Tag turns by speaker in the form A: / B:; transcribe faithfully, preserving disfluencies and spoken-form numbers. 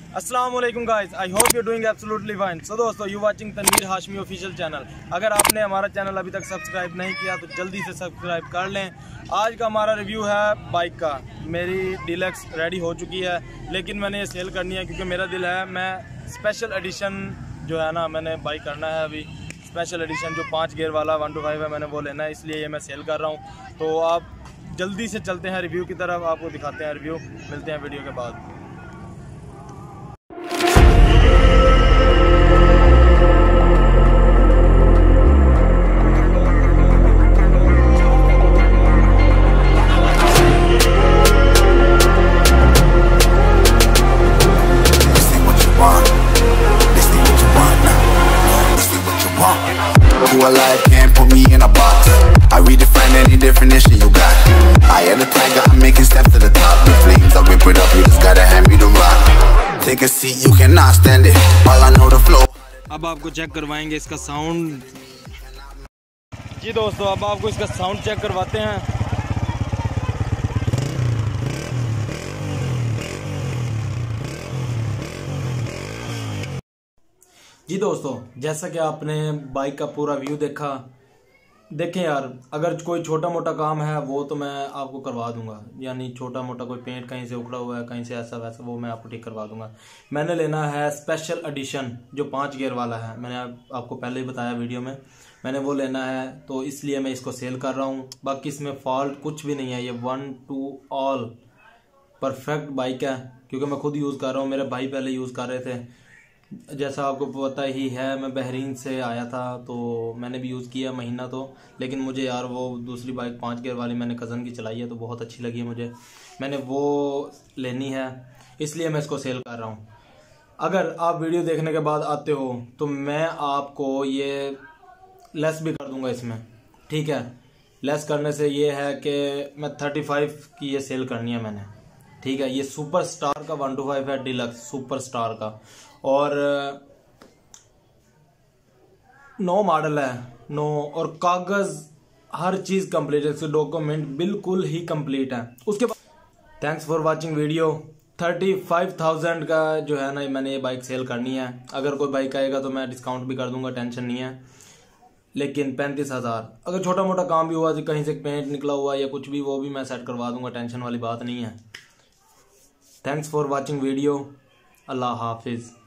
A: अस्सलाम वालेकुम guys, I hope you doing absolutely fine. So दोस्तों, you watching Tanveer Hashmi official channel. अगर आपने हमारा चैनल अभी तक सब्सक्राइब नहीं किया तो जल्दी से सब्सक्राइब कर लें। आज का हमारा रिव्यू है बाइक का। मेरी डीलक्स रेडी हो चुकी है, लेकिन मैंने ये सेल करनी है क्योंकि मेरा दिल है मैं स्पेशल एडिशन जो है ना, मैंने बाइक करना है अभी। स्पेशल एडिशन जो पाँच गेयर वाला वन टू फाइव है, मैंने वो लेना है, इसलिए ये मैं सेल कर रहा हूँ। तो आप जल्दी से चलते हैं रिव्यू की तरफ, आपको दिखाते हैं रिव्यू। मिलते हैं वीडियो के बाद।
B: Who alive can't put me in a box. I redefine any definition you got. I am the tiger, I'm making steps to the top. The flames, I whip it up, you just gotta hand me the rock. Take a seat, you cannot stand it. All I know the flow.
A: अब आपको check करवाएंगे इसका sound. जी दोस्तों, अब आपको इसका sound check करवाते हैं। जी दोस्तों, जैसा कि आपने बाइक का पूरा व्यू देखा, देखें यार, अगर कोई छोटा मोटा काम है वो तो मैं आपको करवा दूंगा। यानी छोटा मोटा कोई पेंट कहीं से उखड़ा हुआ है, कहीं से ऐसा वैसा, वो मैं आपको ठीक करवा दूंगा। मैंने लेना है स्पेशल एडिशन जो पाँच गियर वाला है। मैंने आप, आपको पहले ही बताया वीडियो में, मैंने वो लेना है, तो इसलिए मैं इसको सेल कर रहा हूँ। बाकी इसमें फॉल्ट कुछ भी नहीं है, ये one to all perfect bike है, क्योंकि मैं खुद यूज़ कर रहा हूँ। मेरे भाई पहले यूज़ कर रहे थे, जैसा आपको पता ही है। मैं बहरीन से आया था तो मैंने भी यूज़ किया महीना तो, लेकिन मुझे यार वो दूसरी बाइक पाँच गियर वाली मैंने कज़न की चलाई है तो बहुत अच्छी लगी है मुझे। मैंने वो लेनी है, इसलिए मैं इसको सेल कर रहा हूँ। अगर आप वीडियो देखने के बाद आते हो तो मैं आपको ये लेस भी कर दूंगा इसमें, ठीक है। लेस करने से ये है कि मैं थर्टी फाइव की ये सेल करनी है मैंने, ठीक है। ये सुपर स्टार का वन टू फाइव है, डिलक्स सुपर स्टार का, और नो मॉडल है, नो, और कागज हर चीज कंप्लीट है, इसके डॉक्यूमेंट बिल्कुल ही कंप्लीट है। उसके बाद thanks for watching video. Thirty five thousand का जो है ना, मैंने ये बाइक सेल करनी है। अगर कोई बाइक आएगा तो मैं डिस्काउंट भी कर दूंगा, टेंशन नहीं है। लेकिन पैंतीस हजार अगर छोटा मोटा काम भी हुआ, कहीं से पेंट निकला हुआ या कुछ भी, वो भी मैं सेट करवा दूंगा, टेंशन वाली बात नहीं है। Thanks for watching video. Allah Hafiz.